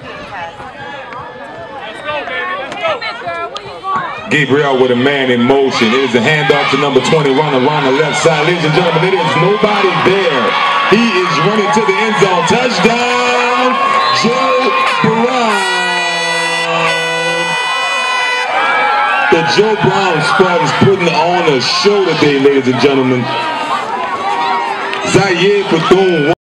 Gabriel with a man in motion. It is a handoff to number 20, running around the left side. Ladies and gentlemen, it is nobody there. He is running to the end zone. Touchdown, Joe Brown. The Joe Brown squad is putting on a show today, ladies and gentlemen. Zaire Bethune.